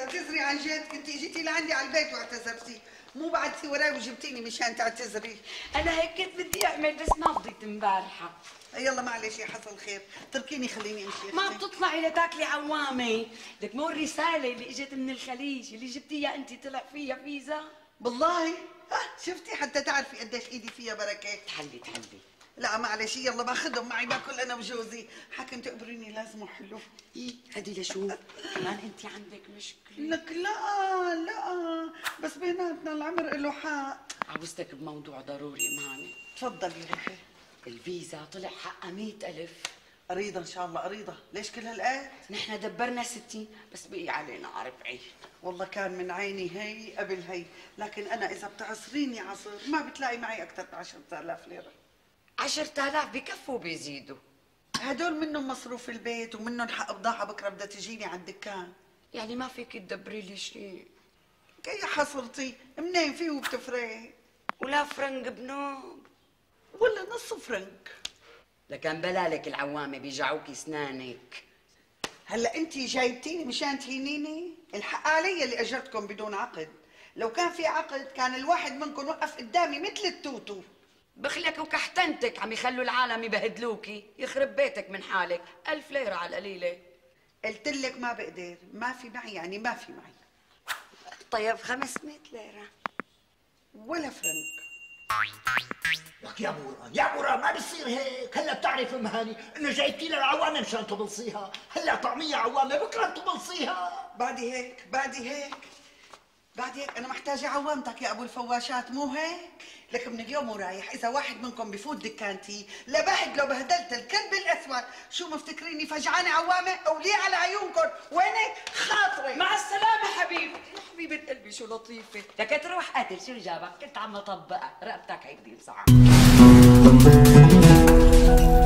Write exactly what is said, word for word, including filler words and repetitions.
تعتذري عن جد؟ كنت اجيتي لعندي على البيت واعتذرتي، مو بعدتي وراي وجبتيني مشان تعتذري. انا هيك كنت بدي اعمل بس ما فضيت امبارحه. يلا معلش يا حصل خير، تركيني خليني امشي. ما بتطلعي لتاكلي عوامه، لك مو الرساله اللي اجت من الخليج اللي جبتيها انت طلع فيها فيزا؟ بالله؟ اه شفتي حتى تعرفي قديش ايدي فيها بركه. تحلي تحلي. لا معلش يلا باخذهم معي باكل انا وجوزي، حكم تقبريني لازم حلو. ايه هدي لشو؟ كمان انت عندك مشكله؟ لك لا لا بس بيناتنا العمر له حق. عاوزتك بموضوع ضروري امانه. تفضلي روحي. الفيزا طلع حقها مئة ألف. أريضة إن شاء الله أريضة، ليش كل هالقد؟ نحن دبرنا ستين بس بقي علينا أربعين. والله كان من عيني هي قبل هي، لكن أنا إذا بتعصريني عصر ما بتلاقي معي أكثر من عشرة آلاف ليرة. عشرة آلاف بكفوا بيزيدوا. هدول منهم مصروف البيت ومنهم حق بضاعة بكرة بدها تجيني على الدكان. يعني ما فيك تدبري لي شيء؟ كي حصلتي منين فيه وبتفرق؟ ولا فرنك بنوب ولا نص فرنك. لكن بلالك العوامة بيجعوكي اسنانك. هلا انت جايبتيني مشان تهينيني؟ الحق علي اللي اجرتكم بدون عقد، لو كان في عقد كان الواحد منكم وقف قدامي مثل التوتو. بخلك وكحتنتك عم يخلوا العالم يبهدلوكي، يخرب بيتك من حالك، ألف ليرة على القليلة. قلت لك ما بقدر، ما في معي يعني ما في معي. طيب خمسمئة ليرة. ولا فرنك. لك يا مراد يا مراد ما بصير هيك، هلا بتعرف ام هاني انه جايبتي لنا العوامه مشان تبلصيها، هلا طعميه عوامه بكره تبلصيها. بعدي هيك بعدي هيك بعد هيك انا محتاجه عوامتك يا ابو الفواشات، مو هيك؟ لك من اليوم ورايح اذا واحد منكم بفوت دكانتي لبهد لو بهدلت الكلب الاسود، شو مفتكريني فجعانه عوامه؟ اولي على عيونكم، وينك خاطري؟ مع السلامة حبيبتي. يا حبيبة قلبي شو لطيفة، لك تروح قاتل شو جابك؟ كنت عم اطبقها، رقبتك هيك بيلسعها.